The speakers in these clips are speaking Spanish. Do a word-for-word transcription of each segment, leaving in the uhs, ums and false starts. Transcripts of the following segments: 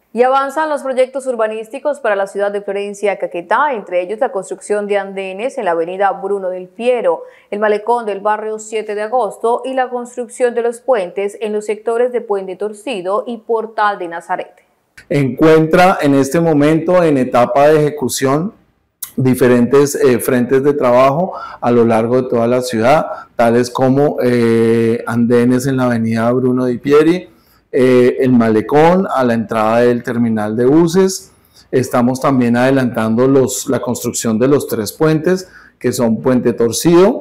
Y avanzan los proyectos urbanísticos para la ciudad de Florencia, Caquetá, entre ellos la construcción de andenes en la avenida Bruno del Piero, el malecón del barrio siete de agosto y la construcción de los puentes en los sectores de Puente Torcido y Portal de Nazaret. Encuentra en este momento en etapa de ejecución diferentes eh, frentes de trabajo a lo largo de toda la ciudad, tales como eh, andenes en la avenida Bruno del Pieri, Eh, el malecón a la entrada del terminal de buses. Estamos también adelantando los, la construcción de los tres puentes, que son Puente Torcido,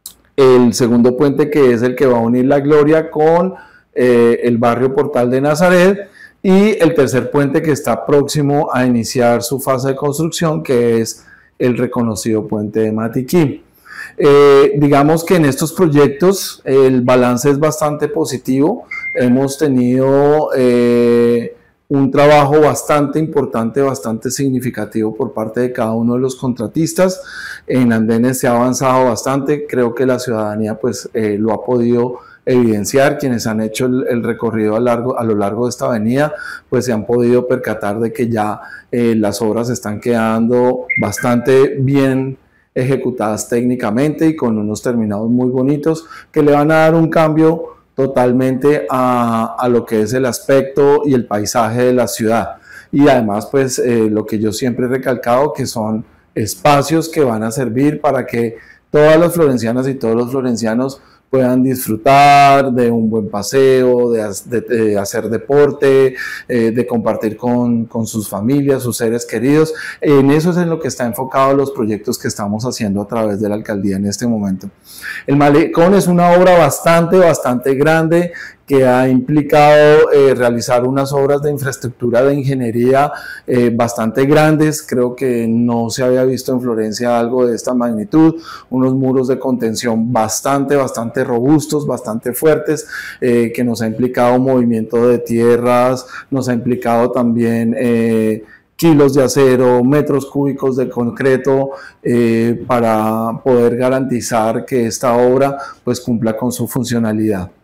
el segundo puente que es el que va a unir La Gloria con eh, el barrio Portal de Nazaret, y el tercer puente que está próximo a iniciar su fase de construcción, que es el reconocido puente de Matiquí. Eh, digamos que en estos proyectos el balance es bastante positivo. Hemos tenido eh, un trabajo bastante importante, bastante significativo por parte de cada uno de los contratistas. En andenes se ha avanzado bastante, creo que la ciudadanía pues eh, lo ha podido evidenciar. Quienes han hecho el, el recorrido a, largo, a lo largo de esta avenida pues se han podido percatar de que ya eh, las obras están quedando bastante bien ejecutadas técnicamente y con unos terminados muy bonitos que le van a dar un cambio totalmente a, a lo que es el aspecto y el paisaje de la ciudad. Y además pues eh, lo que yo siempre he recalcado, que son espacios que van a servir para que todas las florencianas y todos los florencianos puedan disfrutar de un buen paseo, de, de, de hacer deporte, eh, de compartir con, con sus familias, sus seres queridos. En eso es en lo que está enfocado los proyectos que estamos haciendo a través de la alcaldía en este momento. El malecón es una obra bastante, bastante grande que ha implicado eh, realizar unas obras de infraestructura de ingeniería eh, bastante grandes. Creo que no se había visto en Florencia algo de esta magnitud, unos muros de contención bastante, bastante robustos, bastante fuertes, eh, que nos ha implicado movimiento de tierras, nos ha implicado también eh, kilos de acero, metros cúbicos de concreto, eh, para poder garantizar que esta obra pues cumpla con su funcionalidad.